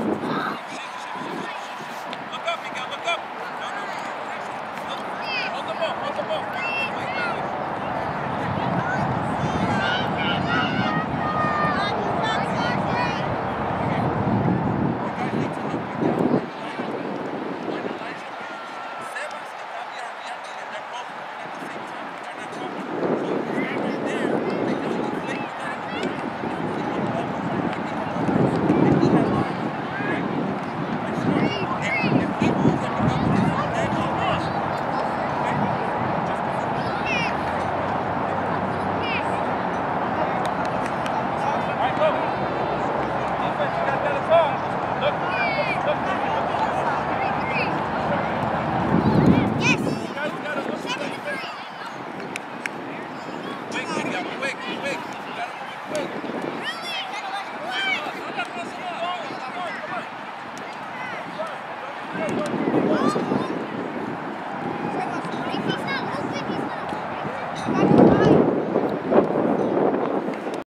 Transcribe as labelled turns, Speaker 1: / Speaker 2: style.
Speaker 1: Look up, Miguel, look up. No, no. Hold the ball, hold the ball. Wait, wait, wait. Come on.